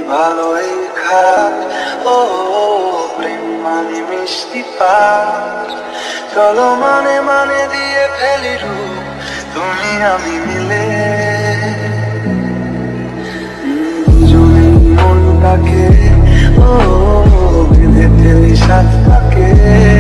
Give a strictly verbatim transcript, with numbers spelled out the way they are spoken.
ভালোই খাট। ও প্রেম মানে মিষ্টি পাঠ, চলো মানে মানে দিয়ে ফেলি রূপ তুমি আমি মিলে। দুজনে মনটাকে ও বেঁধে ফেলি সাথে